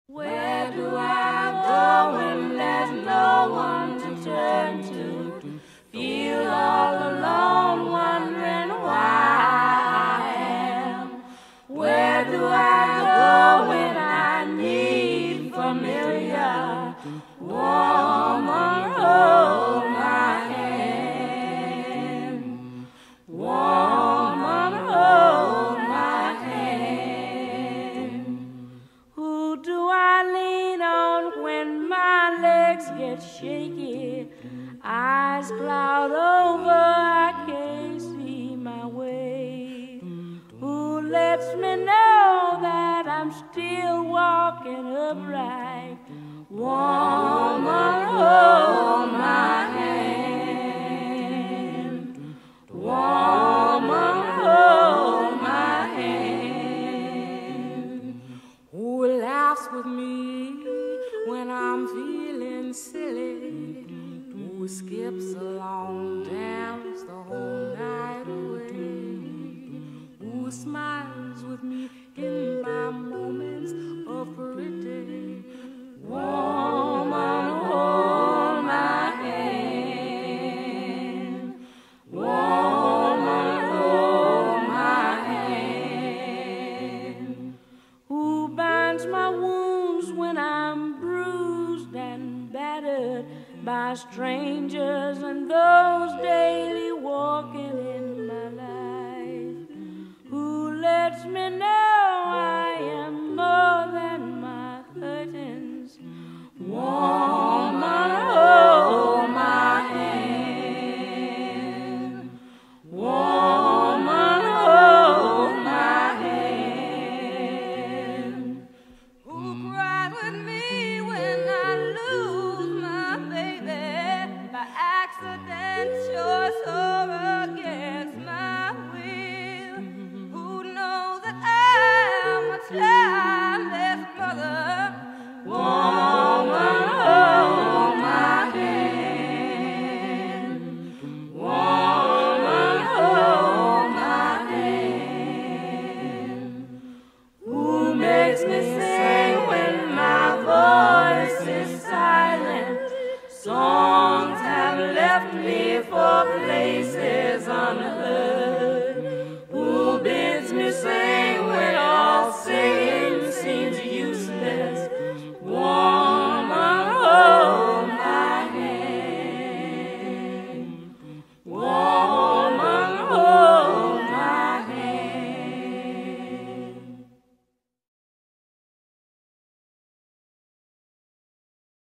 Where do I go when there's no one to turn to? Feel all alone, wondering why I am. Where do I go when I need familiar woman hold my hand? Woman hold my hand. Who do I lean on when my legs get shaky? Eyes cloud over, I can't see my way. Who lets me know that I'm still walking upright? Woman, hold my hand. Woman, hold my hand. Who laughs with me when I'm feeling silly? Who skips along, dance the whole night away? Who smiles with me in my moments of pretty? Woman, hold my hand. Woman, hold my hand. Who binds my wounds when I'm bruised and battered by strangers and those daily walking in my life? Who lets me know